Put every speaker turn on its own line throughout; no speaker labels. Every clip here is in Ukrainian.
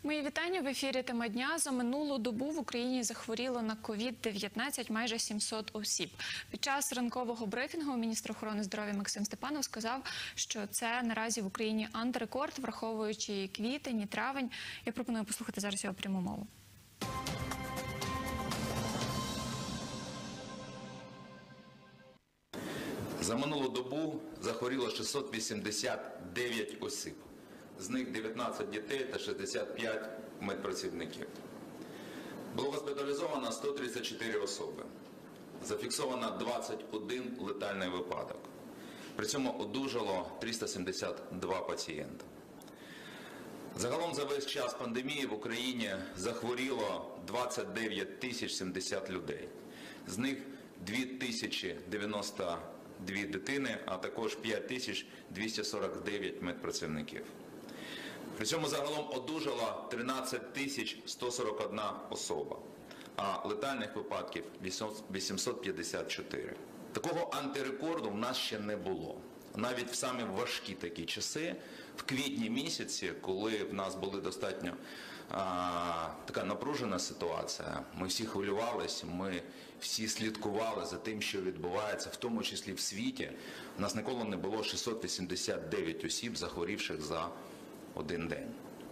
Мої вітання в ефірі «Тема дня». За минулу добу в Україні захворіло на COVID-19 майже 700 осіб. Під час ранкового брифінгу міністр охорони здоров'я Максим Степанов сказав, що це наразі в Україні антирекорд, враховуючи квітень і травень. Я пропоную послухати зараз його пряму мову.
За минулу добу захворіло 689 осіб. З них 19 дітей та 65 медпрацівників. Було госпіталізовано 134 особи. Зафіксовано 21 летальний випадок. При цьому одужало 372 пацієнти. Загалом за весь час пандемії в Україні захворіло 29 тисяч 70 людей. З них 2092 дитини, а також 5249 медпрацівників. При цьому загалом одужала 13 тисяч 141 особа, а летальних випадків 854. Такого антирекорду в нас ще не було. Навіть в самі важкі такі часи, в квітні місяці, коли в нас була достатньо така напружена ситуація, ми всі хвилювалися, ми всі слідкували за тим, що відбувається, в тому числі в світі. У нас ніколи не було 689 осіб, захворівших за один день.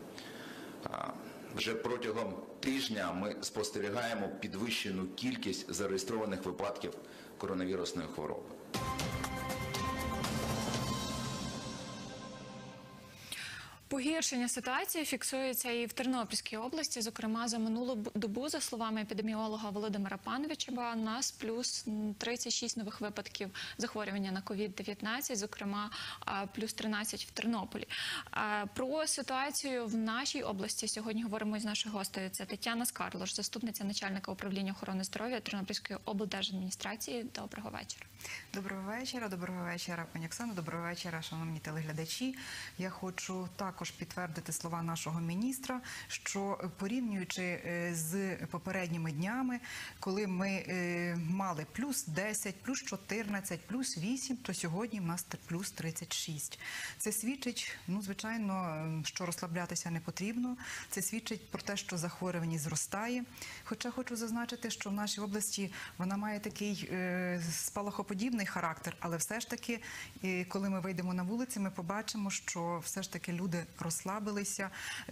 Вже протягом тижня ми спостерігаємо підвищену кількість зареєстрованих випадків коронавірусної хвороби.
Погіршення ситуації фіксується і в Тернопільській області. Зокрема, за минулу добу, за словами епідеміолога Володимира Пановичева, у нас плюс 36 нових випадків захворювання на COVID-19, зокрема, плюс 13 в Тернополі. Про ситуацію в нашій області сьогодні говоримо із нашою гостею. Це Тетяна Скарлош, заступниця начальника управління охорони здоров'я Тернопільської облдержадміністрації. Доброго вечора.
Доброго вечора, пані Оксано, доброго вечора, шановні телеглядачі. Я хочу також підтвердити слова нашого міністра, що порівнюючи з попередніми днями, коли ми мали плюс 10, плюс 14, плюс 8, то сьогодні в нас плюс 36. Це свідчить, звичайно, що розслаблятися не потрібно. Це свідчить про те, що захворюваність зростає. Хоча хочу зазначити, що в нашій області вона має такий спалахоподібний характер, але все ж таки, коли ми вийдемо на вулиці, ми побачимо, що все ж таки люди розслабилися,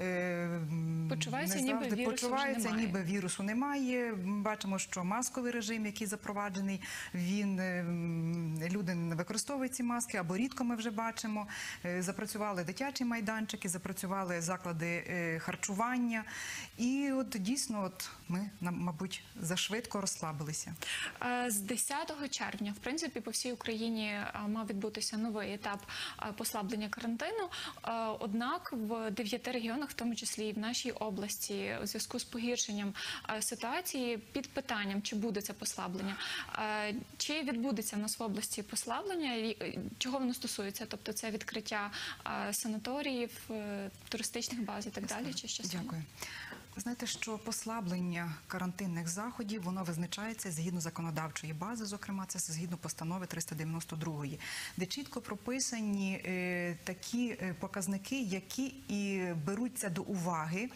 почуваються, ніби вірусу немає. Бачимо, що масковий режим, який запроваджений, люди не використовують ці маски, або рідко ми вже бачимо. Запрацювали дитячі майданчики, запрацювали заклади харчування. І от дійсно ми, мабуть, зашвидко розслабилися.
З 10 червня, в принципі, по всій Україні мав відбутися новий етап послаблення карантину. Однак в 9 регіонах, в тому числі і в нашій області, у зв'язку з погіршенням ситуації, під питанням, чи буде це послаблення, чи відбудеться в нас в області послаблення, чого воно стосується? Тобто це відкриття санаторіїв, туристичних баз і так далі? Чи що?
Дякую. Ви знаєте, що послаблення карантинних заходів, воно визначається згідно законодавчої бази, зокрема, це згідно постанови 392, де чітко прописані такі показники, які і беруться до уваги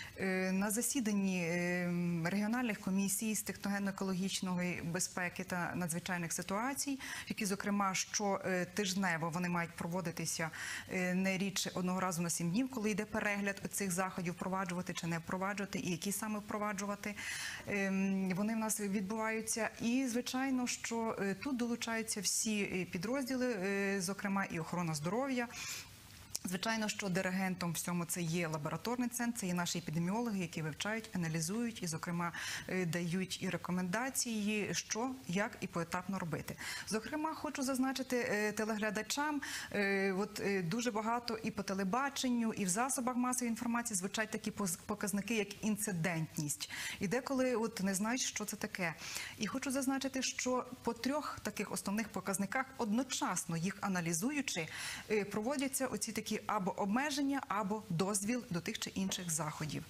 на засіданні регіональних комісій з техногенно-екологічної безпеки та надзвичайних ситуацій, які, зокрема, щотижнево вони мають проводитися не рідше одного разу на 7 днів, коли йде перегляд цих заходів, впроваджувати чи не впроваджувати, і які саме впроваджувати. Вони в нас відбуваються. І, звичайно, що тут долучаються всі підрозділи, зокрема і охорона здоров'я. Звичайно, що диригентом всьому це є лабораторний центр, це є наші епідеміологи, які вивчають, аналізують і, зокрема, дають і рекомендації, що, як і поетапно робити. Зокрема, хочу зазначити телеглядачам, дуже багато і по телебаченню, і в засобах масової інформації звучать такі показники, як інцидентність. І деколи не знають, що це таке. І хочу зазначити, що по 3 таких основних показниках, одночасно їх аналізуючи, проводяться оці такі або обмеження, або дозвіл до тих чи інших заходів.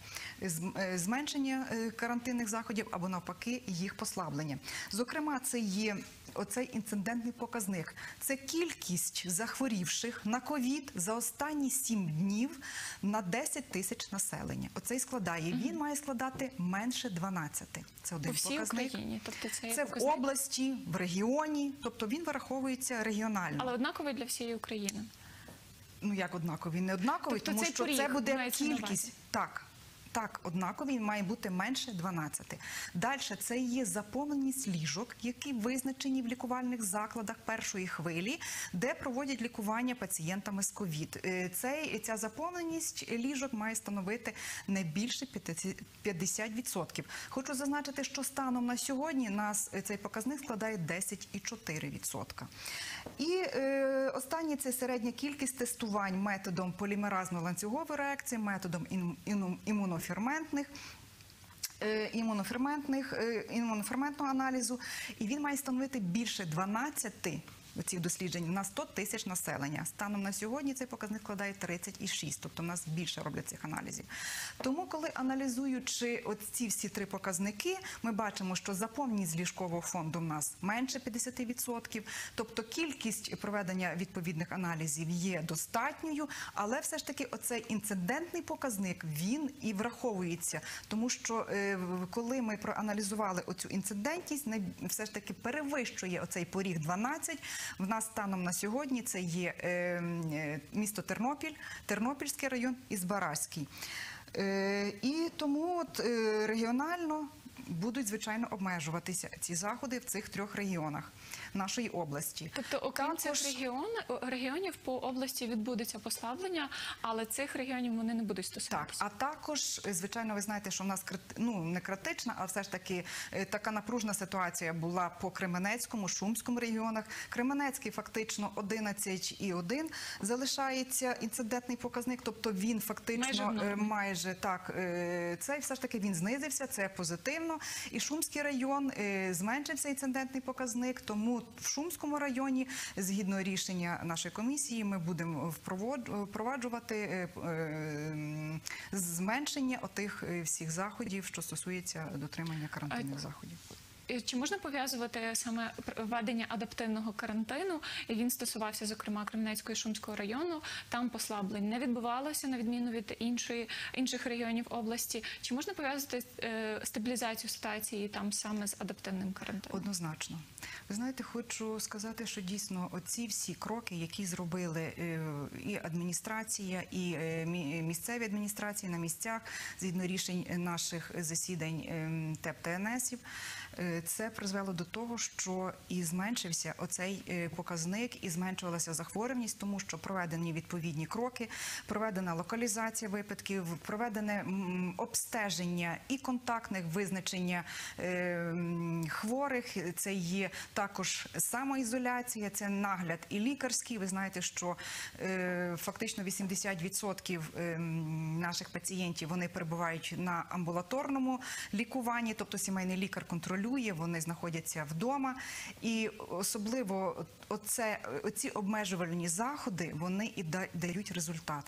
Зменшення карантинних заходів, або навпаки їх послаблення. Зокрема, це є оцей інцидентний показник. Це кількість захворівших на ковід за останні 7 днів на 10 тисяч населення. Оцей складає. Він має складати менше 12. Це один
По всій
показник.
Україні. Тобто
Це в області, в регіоні, тобто він вираховується регіонально.
Але однаковий для всієї України.
Ну як однаковий? Не однаковий,
Тобто
тому
цей
що це
поріг
буде
мається на увазі?
кількість. Так, однаковий, він має бути менше 12. Далі це є заповненість ліжок, які визначені в лікувальних закладах першої хвилі, де проводять лікування пацієнтами з ковід. Ця заповненість ліжок має становити не більше 50%. Хочу зазначити, що станом на сьогодні нас цей показник складає 10,4%. І останнє – це середня кількість тестувань методом полімеразно-ланцюгової реакції, методом імуноферментного аналізу, і він має становити більше 12 цих досліджень на 100 тисяч населення. Станом на сьогодні цей показник складає 36, тобто в нас більше роблять цих аналізів. Тому, коли аналізуючи ці всі три показники, ми бачимо, що заповненість ліжкового фонду в нас менше 50%, тобто кількість проведення відповідних аналізів є достатньою, але все ж таки оцей інцидентний показник, він і враховується, тому що коли ми проаналізували оцю інцидентність, все ж таки перевищує оцей поріг 12. В нас станом на сьогодні це є місто Тернопіль, Тернопільський район і Збаразький. І тому регіонально будуть, звичайно, обмежуватися ці заходи в цих трьох регіонах нашої області.
Тобто, окрім цих регіонів, по області відбудеться послаблення, але цих регіонів вони не будуть стосуватися.
Так, а також, звичайно, ви знаєте, що в нас не критична, а все ж таки така напружена ситуація була по Кременецькому, Шумському регіонах. Кременецький фактично 11,1 залишається інцидентний показник, тобто він фактично майже так, це все ж таки він знизився, це позитивно. І Шумський район зменшився інцидентний показник, тому в Шумському районі, згідно рішення нашої комісії, ми будемо впроваджувати зменшення отих всіх заходів, що стосується дотримання карантинних заходів.
Чи можна пов'язувати саме введення адаптивного карантину, і він стосувався, зокрема, Кременецького і Шумського району, там послаблень не відбувалося, на відміну від інших регіонів області. Чи можна пов'язати стабілізацію ситуації там саме з адаптивним карантином?
Однозначно. Ви знаєте, хочу сказати, що дійсно оці всі кроки, які зробили і адміністрація, і місцеві адміністрації на місцях, згідно рішень наших засідань ТЕП та НСів, це призвело до того, що і зменшився оцей показник, і зменшувалася захворюваність, тому що проведені відповідні кроки, проведена локалізація випадків, проведене обстеження і контактних визначення хворих, це є також самоізоляція, це нагляд і лікарський. Ви знаєте, що фактично 80% наших пацієнтів, вони перебувають на амбулаторному лікуванні, тобто сімейний лікар контролює, вони знаходяться вдома. І особливо оці обмежувальні заходи, вони і дають результат.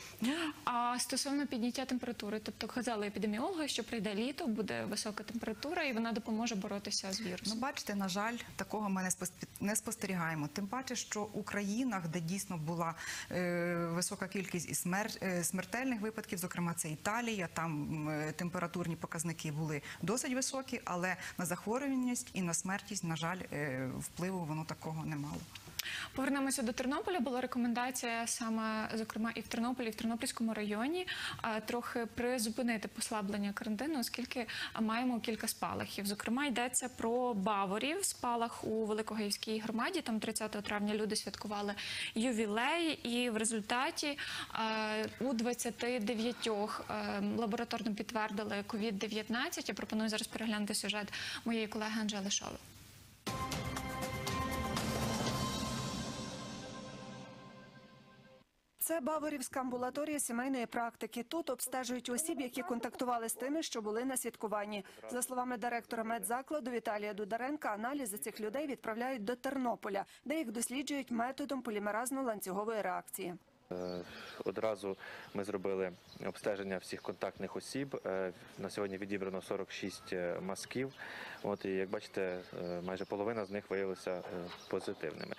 А стосовно підняття температури, тобто казали епідеміологи, що прийде літо, буде висока температура і вона допоможе боротися з вірусом.
Ну, бачите, на жаль, такого ми не спостерігаємо. Тим паче, що у країнах, де дійсно була висока кількість і смертельних випадків, зокрема це Італія, там температурні показники були досить високі, але на захворюваність і на смертність, на жаль, впливу воно такого не мало.
Повернемося до Тернополя. Була рекомендація саме, зокрема, і в Тернополі, і в Тернопільському районі трохи призупинити послаблення карантину, оскільки маємо кілька спалахів. Зокрема, йдеться про Баворів, спалах у Великогаївській громаді. Там 30 травня люди святкували ювілей, і в результаті у 29 лабораторно підтвердили COVID-19. Я пропоную зараз переглянути сюжет моєї колеги Анжели Шови.
Це Баворівська амбулаторія сімейної практики. Тут обстежують осіб, які контактували з тими, що були на святкуванні. За словами директора медзакладу Віталія Дударенка, аналізи цих людей відправляють до Тернополя, де їх досліджують методом полімеразно-ланцюгової реакції.
Одразу ми зробили обстеження всіх контактних осіб. На сьогодні відібрано 46 мазків. І, як бачите, майже половина з них виявилися позитивними.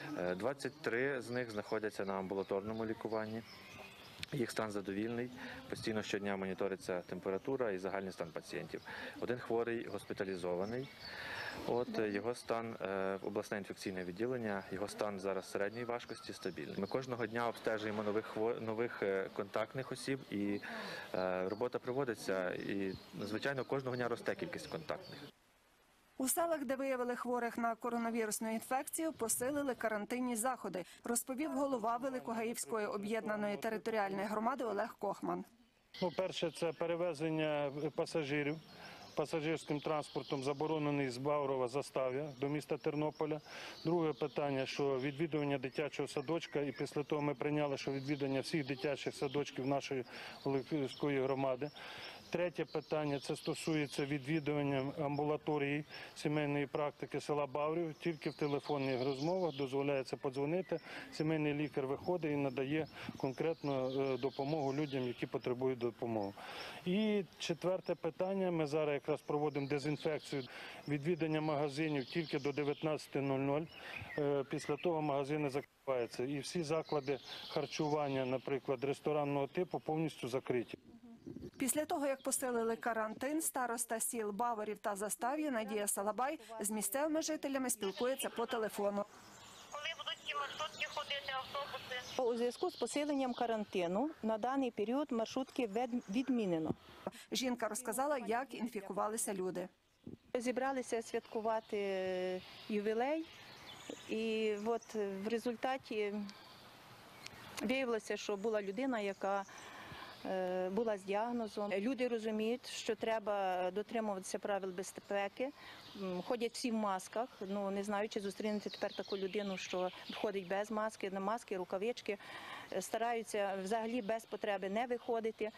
23 з них знаходяться на амбулаторному лікуванні. Їх стан задовільний, постійно щодня моніториться температура і загальний стан пацієнтів. Один хворий госпіталізований. Його стан обласне інфекційне відділення, його стан зараз середньої важкості, стабільний. Ми кожного дня обстежуємо нових контактних осіб, і робота проводиться, і, звичайно, кожного дня росте кількість контактних.
У селах, де виявили хворих на коронавірусну інфекцію, посилили карантинні заходи, розповів голова Великогаївської об'єднаної територіальної громади Олег Кохман.
Перше, це перевезення пасажирів. Пасажирським транспортом заборонений з Баврова Застав'я до міста Тернополя. Друге питання, що відвідування дитячого садочка, і після того ми прийняли, що відвідування всіх дитячих садочків нашої Великогаївської громади. Третє питання – це стосується відвідування амбулаторії сімейної практики села Баврів. Тільки в телефонних розмовах дозволяється подзвонити, сімейний лікар виходить і надає конкретну допомогу людям, які потребують допомоги. І четверте питання – ми зараз якраз проводимо дезінфекцію відвідання магазинів тільки до 19:00. Після того магазини закриваються. І всі заклади харчування, наприклад, ресторанного типу, повністю закриті.
Після того, як посилили карантин, староста сіл Баварів та Застав'я Надія Салабай з місцевими жителями спілкується по телефону.
Коли будуть ті маршрутки ходити, автобуси?
У зв'язку з посиленням карантину на даний період маршрутки відмінено.
Жінка розказала, як інфікувалися люди.
Зібралися святкувати ювілей, і в результаті виявилося, що була людина, яка була з діагнозом. Люди розуміють, що треба дотримуватися правил безпеки. Ходять всі в масках. Не знаю, чи зустрінете тепер таку людину, що ходить без маски, на маски, рукавички. Стараються взагалі без потреби не виходити.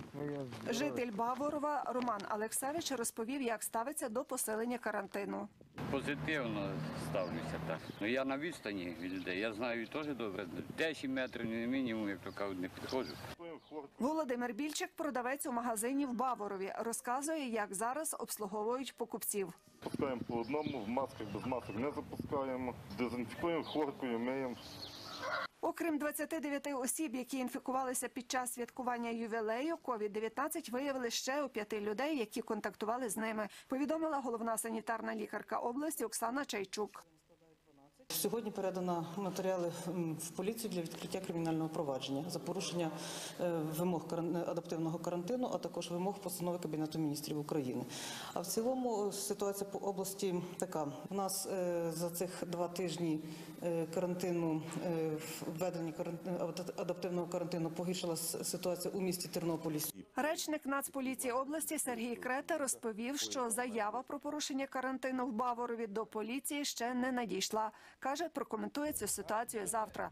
Житель Баворова Роман Алексевич розповів, як ставиться до посилення карантину.
Позитивно ставлюся, так. Я на відстані від людей, я знаю теж добре. 10 метрів не мінімум, як то кажуть, не підходжу.
Володимир Більчик, продавець у магазині в Баворові, розказує, як зараз обслуговують покупців.
Пускаємо по одному, в масках, без масок не запускаємо, дезінфікуємо, хлоркою, миємо.
Окрім 29 осіб, які інфікувалися під час святкування ювілею, COVID-19 виявили ще у 5 людей, які контактували з ними, повідомила головна санітарна лікарка області Оксана Чайчук.
Сьогодні передано матеріали в поліцію для відкриття кримінального провадження за порушення вимог адаптивного карантину, а також вимог постанови Кабінету міністрів України. А в цілому ситуація по області така. У нас за цих 2 тижні карантину, введення адаптивного карантину, погіршилася ситуація у місті Тернополі.
Речник Нацполіції області Сергій Крета розповів, що заява про порушення карантину в Баворові до поліції ще не надійшла. Каже, прокоментує цю ситуацію завтра.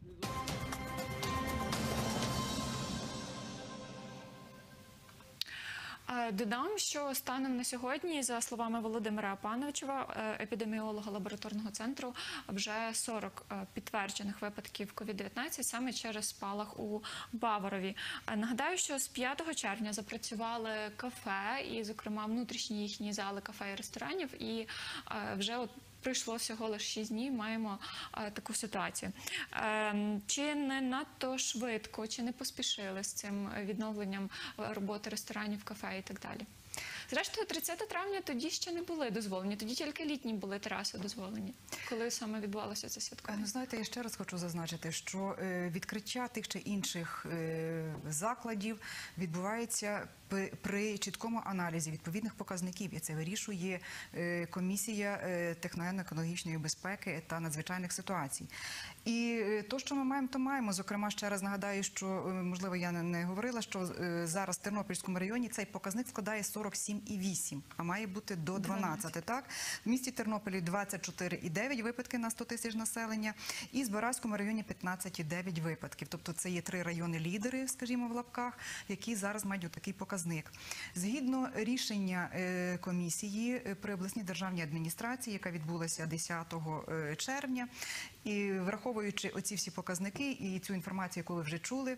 Додам, що станом на сьогодні, за словами Володимира Пановичева, епідеміолога лабораторного центру, вже 40 підтверджених випадків COVID-19 саме через спалах у Баворові. Нагадаю, що з 5 червня запрацювали кафе і, зокрема, внутрішні їхні зали кафе і ресторанів, і вже пройшло всього лише 6 днів, маємо таку ситуацію. Чи не надто швидко, чи не поспішили з цим відновленням роботи ресторанів, кафе і так далі? Зрештою, 30 травня тоді ще не були дозволені, тоді тільки літні були тераси дозволені. Коли саме відбувалося це святкування?
Знаєте, я ще раз хочу зазначити, що відкриття тих чи інших закладів відбувається при чіткому аналізі відповідних показників, і це вирішує комісія техногенно-екологічної безпеки та надзвичайних ситуацій. І то, що ми маємо, то маємо. Зокрема, ще раз нагадаю, що, можливо, я не говорила, що зараз в Тернопільському районі цей показник складає 47,8, а має бути до 12, так? В місті Тернополі 24,9 випадки на 100 тисяч населення, і в Збаразькому районі 15,9 випадків. Тобто це є 3 райони-лідери, скажімо, в лапках, які зараз мають такий показник. показник. Згідно рішення комісії при обласній державній адміністрації, яка відбулася 10 червня, і враховуючи оці всі показники і цю інформацію, яку ви вже чули,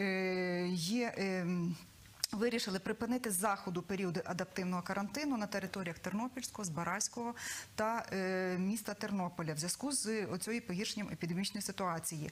вирішили припинити заходу періоду адаптивного карантину на територіях Тернопільського, Збаразького та міста Тернополя в зв'язку з оцією погіршенням епідемічної ситуації.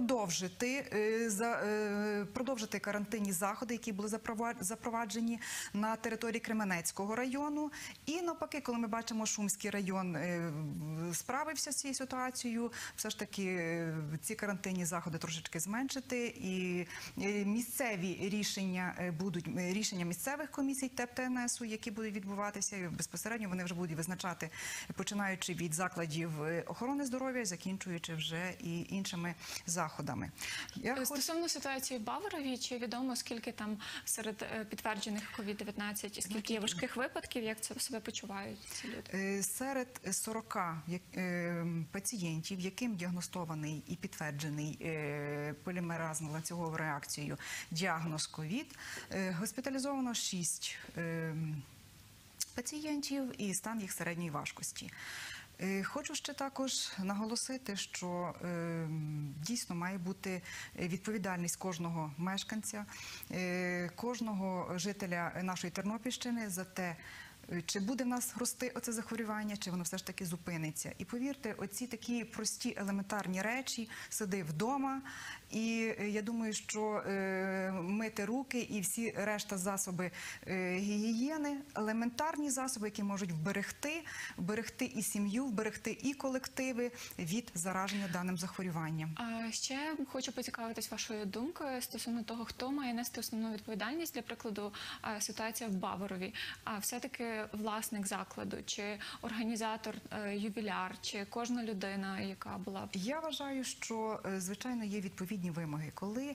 Продовжити карантинні заходи, які були запроваджені на території Кременецького району. І навпаки, коли ми бачимо, Шумський район справився з цією ситуацією, все ж таки ці карантинні заходи трошечки зменшити. І місцеві рішення будуть рішення місцевих комісій ТЕП та НСУ, які будуть відбуватися, і безпосередньо вони вже будуть визначати, починаючи від закладів охорони здоров'я, закінчуючи вже і іншими заходами.
Стосовно ситуації в Баворові, чи відомо, скільки там серед підтверджених COVID-19, скільки є важких випадків, як це себе почувають ці люди?
Серед 40 пацієнтів, яким діагностований і підтверджений полімеразну ланцюгову реакцію діагноз ковід, госпіталізовано 6 пацієнтів і стан їх середньої важкості. Хочу ще також наголосити, що дійсно має бути відповідальність кожного мешканця, кожного жителя нашої Тернопільщини за те, чи буде в нас рости оце захворювання, чи воно все ж таки зупиниться. І повірте, оці такі прості елементарні речі, сиди вдома, і я думаю, що мити руки і всі решта засоби гігієни, елементарні засоби, які можуть вберегти і сім'ю, вберегти і колективи від зараження даним захворюванням.
Ще хочу поцікавитись вашою думкою стосовно того, хто має нести основну відповідальність, для прикладу, ситуація в Баворові. Все-таки власник закладу, чи організатор, ювіляр, чи кожна людина, яка була?
Я вважаю, що, звичайно, є відповідні вимоги. Коли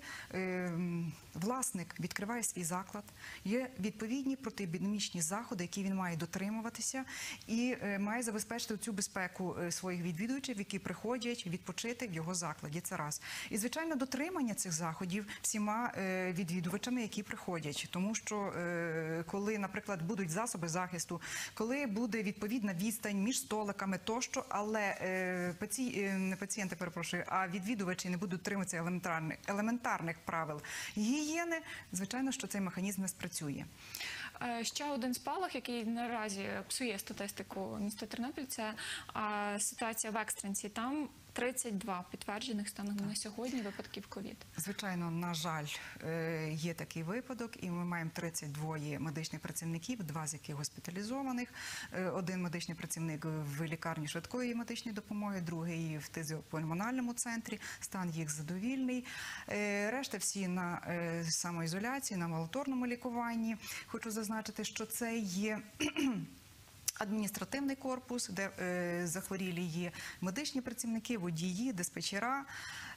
власник відкриває свій заклад, є відповідні протиепідемічні заходи, які він має дотримуватися і має забезпечити цю безпеку своїх відвідувачів, які приходять відпочити в його закладі. Це раз. І, звичайно, дотримання цих заходів всіма відвідувачами, які приходять. Тому що, коли, наприклад, будуть засоби захисту, коли буде відповідна відстань між столиками тощо, але не пацієнти, перепрошую, а відвідувачі не будуть дотримуватися елементарних правил гігієни, звичайно, що цей механізм не спрацює.
Ще один спалах, який наразі псує статистику міста Тернопіль, це ситуація в Екстренці. Там 32 підтверджених станом на сьогодні випадків ковід.
Звичайно, на жаль, є такий випадок, і ми маємо 32 медичних працівників, 2 з яких госпіталізованих, 1 медичний працівник в лікарні швидкої медичної допомоги, другий в фтизіопульмональному центрі, стан їх задовільний. Решта всі на самоізоляції, на амбулаторному лікуванні. Хочу зазначити, що це є адміністративний корпус, де захворілі є медичні працівники, водії, диспетчера.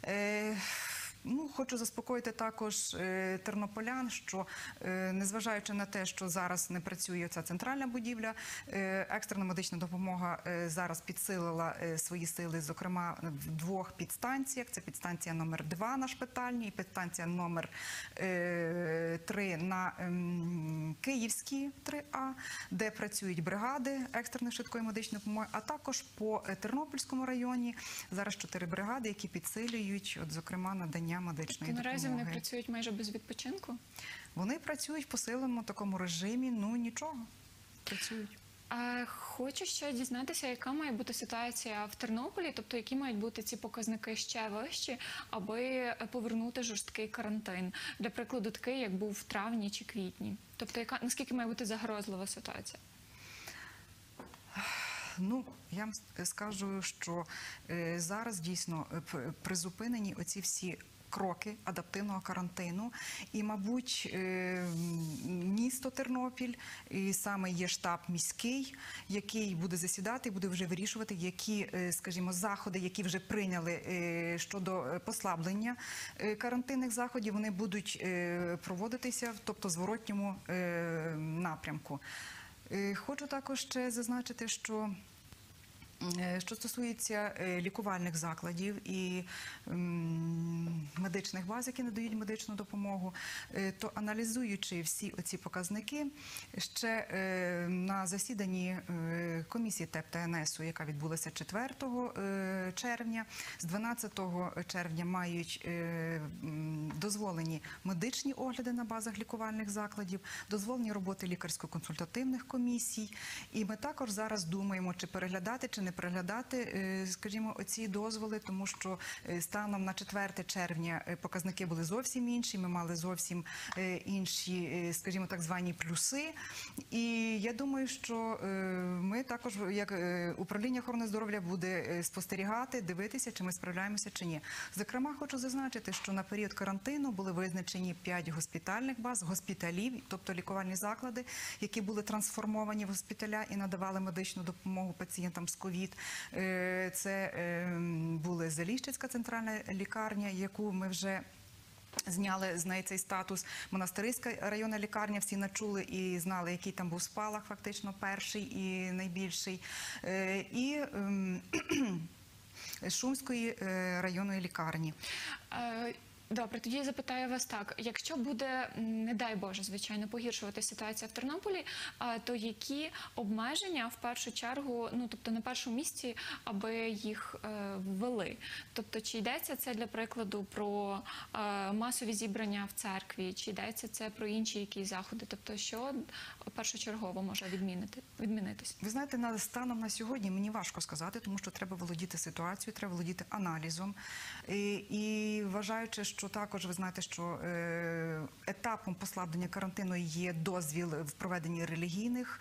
Хочу заспокоїти також тернополян, що незважаючи на те, що зараз не працює ця центральна будівля, екстрена медична допомога зараз підсилила свої сили, зокрема, в 2 підстанціях. Це підстанція номер 2 на Шпитальній і підстанція номер 3 на Київській 3А, де працюють бригади екстреної швидкої медичної допомоги, а також по Тернопільському районі зараз 4 бригади, які підсилюють, зокрема, надання медичної допомоги.
Наразі вони працюють майже без відпочинку?
Вони працюють в посиленому такому режимі, нічого, працюють.
Хочу ще дізнатися, яка має бути ситуація в Тернополі, тобто які мають бути ці показники ще вищі, аби повернути жорсткий карантин. Для прикладу, такий, як був в травні чи квітні. Тобто, наскільки має бути загрозлива ситуація?
Я вам скажу, що зараз дійсно призупинені оці всі кроки адаптивного карантину. І, мабуть, місто Тернопіль, і саме є штаб міський, який буде засідати і буде вже вирішувати, які, скажімо, заходи, які вже прийняли щодо послаблення карантинних заходів, вони будуть проводитися, тобто в зворотньому напрямку. Хочу також ще зазначити, що Що стосується лікувальних закладів і медичних баз, які надають медичну допомогу, то аналізуючи всі оці показники, ще на засіданні комісії ТЕП та НСУ, яка відбулася 4 червня, з 12 червня мають дозволені медичні огляди на базах лікувальних закладів, дозволені роботи лікарсько-консультативних комісій. І ми також зараз думаємо, чи переглядати, чи не переглядати, скажімо, оці дозволи, тому що станом на 4 червня показники були зовсім інші, ми мали зовсім інші, скажімо, так звані плюси. І я думаю, що ми також, як управління охорони здоров'я, буде спостерігати, дивитися, чи ми справляємося, чи ні. Зокрема, хочу зазначити, що на період карантину були визначені 5 госпітальних баз, госпіталів, тобто лікувальні заклади, які були трансформовані в госпіталя і надавали медичну допомогу пацієнтам з ковід. Це була Заліщицька центральна лікарня, яку ми вже зняли з неї цей статус. Монастириська районна лікарня, всі начули і знали, який там був спалах, фактично перший і найбільший. І Шумської районної лікарні.
Добре, тоді запитаю вас так. Якщо буде, не дай Боже, звичайно, погіршувати ситуація в Тернополі, то які обмеження в першу чергу, ну, тобто на першому місці, аби їх ввели? Тобто, чи йдеться це, для прикладу, про масові зібрання в церкві, чи йдеться це про інші якісь заходи? Тобто, що першочергово може відмінитися?
Ви знаєте, станом на сьогодні мені важко сказати, тому що треба володіти ситуацією, треба володіти аналізом. І вважаючи, що також ви знаєте, що етапом послаблення карантину є дозвіл в проведенні релігійних.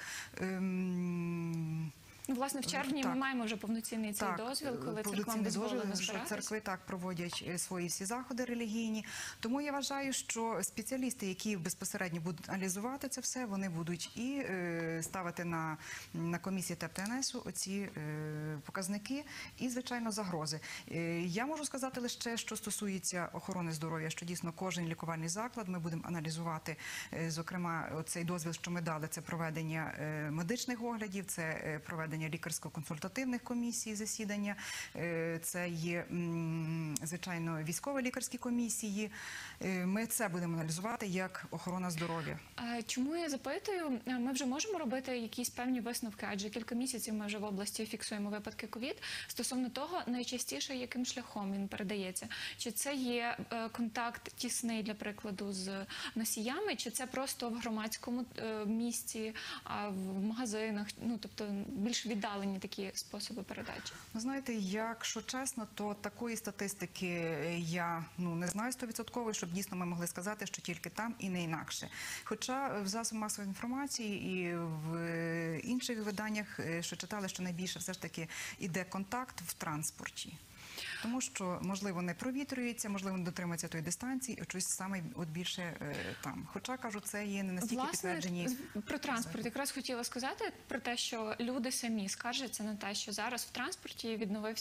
Ну, власне, в червні ми маємо вже повноцінний цей дозвіл, коли церквам дозволено збиратися.
Церкви так проводять свої всі заходи релігійні. Тому я вважаю, що спеціалісти, які безпосередньо будуть аналізувати це все, вони будуть і ставити на комісії ТЕП та НСУ оці показники і, звичайно, загрози. Я можу сказати лише, що стосується охорони здоров'я, що дійсно кожен лікувальний заклад ми будемо аналізувати, зокрема, цей дозвіл, що ми дали, це проведення медичних оглядів, це проведення лікарсько-консультативних комісій, засідання, це є, звичайно, військово-лікарські комісії. Ми це будемо аналізувати як охорона здоров'я.
Чому я запитую? Ми вже можемо робити якісь певні висновки, адже кілька місяців ми вже в області фіксуємо випадки ковід, стосовно того, найчастіше яким шляхом він передається. Чи це є контакт тісний, для прикладу, з носіями, чи це просто в громадському місці, в магазинах, ну, тобто більш віддалені такі способи передачі?
Ви знаєте, якщо чесно, то такої статистики я не знаю 100%, щоб дійсно ми могли сказати, що тільки там і не інакше. Хоча в засобах масової інформації і в інших виданнях, що читали, що найбільше все ж таки іде контакт в транспорті. Тому що, можливо, не провітрюється, можливо, не дотримується тої дистанції, щось саме більше там. Хоча, кажу, це є не настільки підтверджені.
Про транспорт якраз хотіла сказати, про те, що люди самі скаржаться на те, що зараз в транспорті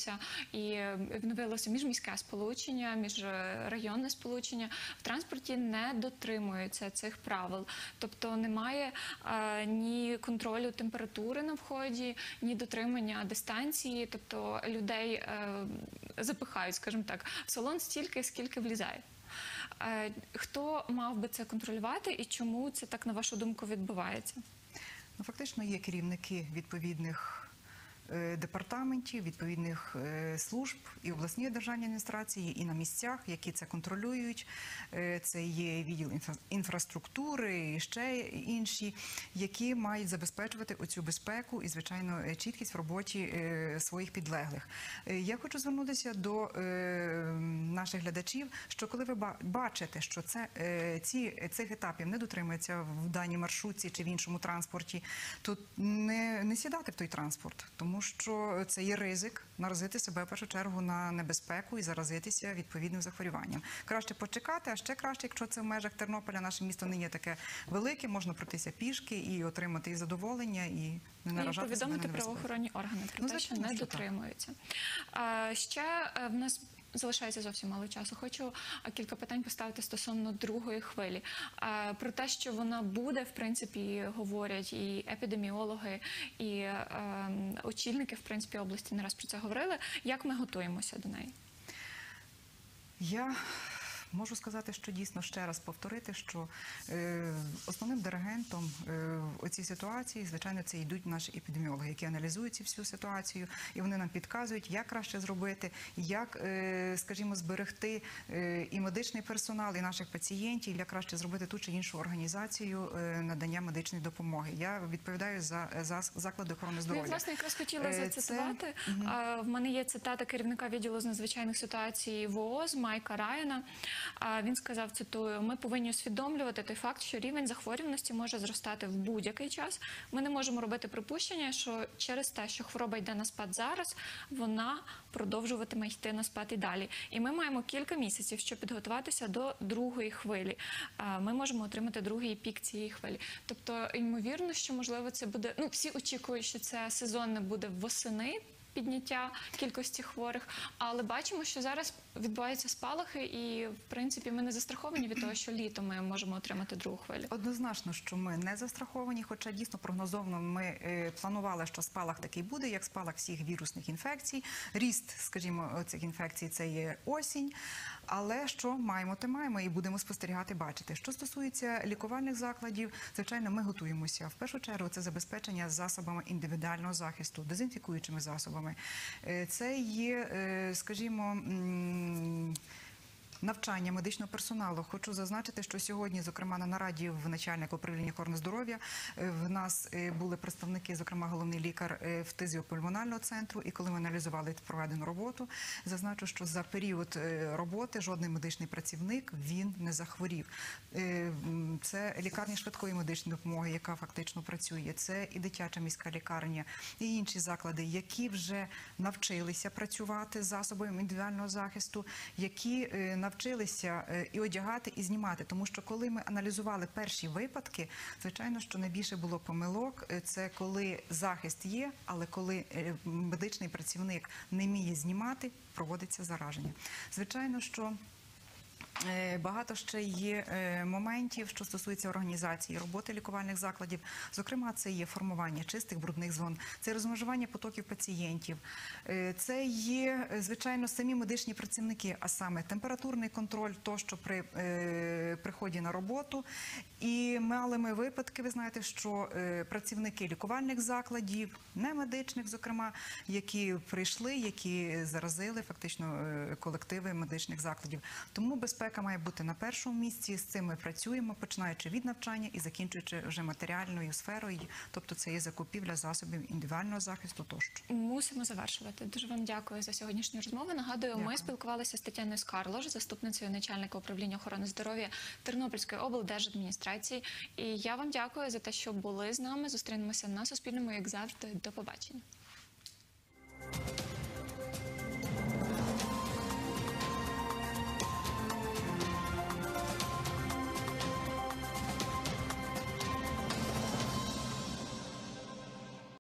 відновилося міжміське сполучення, міжрайонне сполучення. В транспорті не дотримуються цих правил. Тобто немає ні контролю температури на вході, ні дотримання дистанції. Тобто людей запихають, скажімо так, в салон стільки, скільки влізає. Хто мав би це контролювати і чому це так, на вашу думку, відбувається?
Ну, фактично є керівники відповідних департаментів, відповідних служб і обласної державної адміністрації, і на місцях, які це контролюють. Це є відділ інфраструктури і ще інші, які мають забезпечувати оцю безпеку і, звичайно, чіткість в роботі своїх підлеглих. Я хочу звернутися до наших глядачів, що коли ви бачите, що цих етапів не дотримується в даній маршрутці чи в іншому транспорті, то не сідати в той транспорт, тому що це є ризик наразити себе в першу чергу на небезпеку і заразитися відповідним захворюванням. Краще почекати, а ще краще, якщо це в межах Тернополя, наше місто не є таке велике, можна пройтися пішки і отримати і задоволення, і не наражати себе на небезпеку.
І повідомити правоохоронні органи про те, що не дотримуються. Ще в нас залишається зовсім мало часу. Хочу кілька питань поставити стосовно другої хвилі. Про те, що вона буде, в принципі, говорять і епідеміологи, і очільники, в принципі, області не раз про це говорили. Як ми готуємося до неї?
Я можу сказати, що дійсно ще раз повторити, що основним диригентом у цій ситуації, звичайно, це йдуть наші епідеміологи, які аналізують цю всю ситуацію, і вони нам підказують, як краще зробити, як, скажімо, зберегти і медичний персонал, і наших пацієнтів, як краще зробити ту чи іншу організацію надання медичної допомоги. Я відповідаю за заклади охорони здоров'я.
Я, власне, якраз хотіла зацитувати. В мене є цитата керівника відділу з надзвичайних ситуацій ВООЗ Майка Райана. Він сказав, цитую, «Ми повинні усвідомлювати той факт, що рівень захворюваності може зростати в будь-який час. Ми не можемо робити припущення, що через те, що хвороба йде на спад зараз, вона продовжуватиме йти на спад і далі. І ми маємо кілька місяців, щоб підготуватися до другої хвилі. Ми можемо отримати другий пік цієї хвилі». Тобто, ймовірно, що, можливо, це буде... Ну, всі очікують, що це сезонне буде восени, підняття кількості хворих, але бачимо, що зараз відбуваються спалахи і, в принципі, ми не застраховані від того, що літом ми можемо отримати другу хвилю.
Однозначно, що ми не застраховані, хоча дійсно прогнозовано ми планували, що спалах такий буде, як спалах всіх вірусних інфекцій. Ріст, скажімо, цих інфекцій – це є осінь, але що маємо, те маємо і будемо спостерігати, бачити. Що стосується лікувальних закладів, звичайно, ми готуємося. В першу чергу це забезпечення засобами індивідуального захисту, дезінфікуючими засобами. Це є, скажімо, навчання медичного персоналу. Хочу зазначити, що сьогодні, зокрема, на нараді в начальника управління охорони здоров'я в нас були представники, зокрема, головний лікар фтизіопульмонального центру, і коли ми аналізували проведену роботу, зазначу, що за період роботи жодний медичний працівник, він не захворів. Це лікарня швидкої медичної допомоги, яка фактично працює, це і дитяча міська лікарня, і інші заклади, які вже навчилися працювати з засобами індивідуального захисту, які навчилися і одягати, і знімати. Тому що коли ми аналізували перші випадки, звичайно, що найбільше було помилок, це коли захист є, але коли медичний працівник не вміє знімати, проводиться зараження. Звичайно, що багато ще є моментів, що стосується організації роботи лікувальних закладів. Зокрема, це є формування чистих брудних зон, це розмежування потоків пацієнтів, це є, звичайно, самі медичні працівники, а саме температурний контроль, тощо при приході на роботу. І мали ми випадки, ви знаєте, що працівники лікувальних закладів, не медичних, зокрема, які прийшли, які заразили фактично колективи медичних закладів. Тому безпека має бути на першому місці, з цим ми працюємо, починаючи від навчання і закінчуючи вже матеріальною сферою, тобто це є закупівля засобів індивідуального захисту тощо.
Мусимо завершувати. Дуже вам дякую за сьогоднішню розмову. Нагадую, ми спілкувалися з Тетяною Скарлош, заступницею начальника управління охорони здоров'я Тернопільської облдержадміністрації. І я вам дякую за те, що були з нами. Зустрінемося на Суспільному, як завжди. До побачення.